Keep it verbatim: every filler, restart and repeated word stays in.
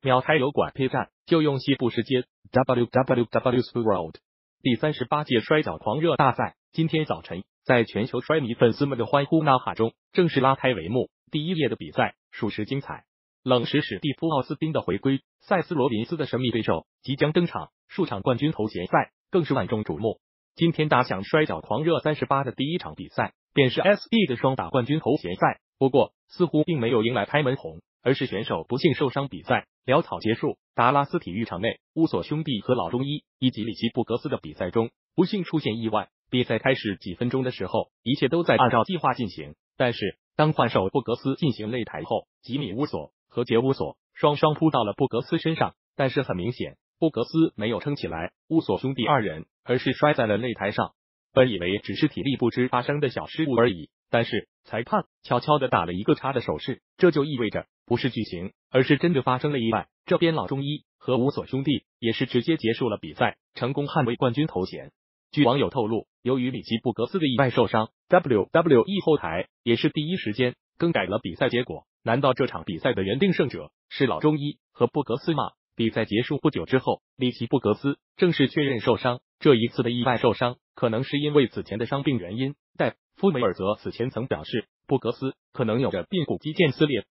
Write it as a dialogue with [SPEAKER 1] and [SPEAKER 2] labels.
[SPEAKER 1] 秒开油管 P 站就用西部时间 W W W World 第三十八届摔跤狂热大赛，今天早晨在全球摔迷粉丝们的欢呼呐喊中，正式拉开帷幕。第一夜的比赛属实精彩，冷石史蒂夫奥斯汀的回归，塞斯罗林斯的神秘对手即将登场，数场冠军头衔赛更是万众瞩目。今天打响摔跤狂热三十八的第一场比赛，便是 S B 的双打冠军头衔赛。不过，似乎并没有迎来开门红，而是选手不幸受伤，比赛潦草结束。达拉斯体育场内，乌索兄弟和老中医以及里奇布格斯的比赛中，不幸出现意外。比赛开始几分钟的时候，一切都在按照计划进行。但是，当换手布格斯进行擂台后，吉米乌索和杰乌索双双扑到了布格斯身上，但是很明显，布格斯没有撑起来乌索兄弟二人，而是摔在了擂台上。本以为只是体力不支发生的小失误而已，但是裁判悄悄地打了一个叉的手势，这就意味着不是剧情，而是真的发生了意外。这边老中医和乌索兄弟也是直接结束了比赛，成功捍卫冠军头衔。据网友透露，由于里奇布格斯的意外受伤 ，W W E 后台也是第一时间更改了比赛结果。难道这场比赛的原定胜者是老中医和布格斯吗？比赛结束不久之后，里奇布格斯正式确认受伤。这一次的意外受伤可能是因为此前的伤病原因。戴夫梅尔泽此前曾表示，布格斯可能有着髌骨肌腱撕裂，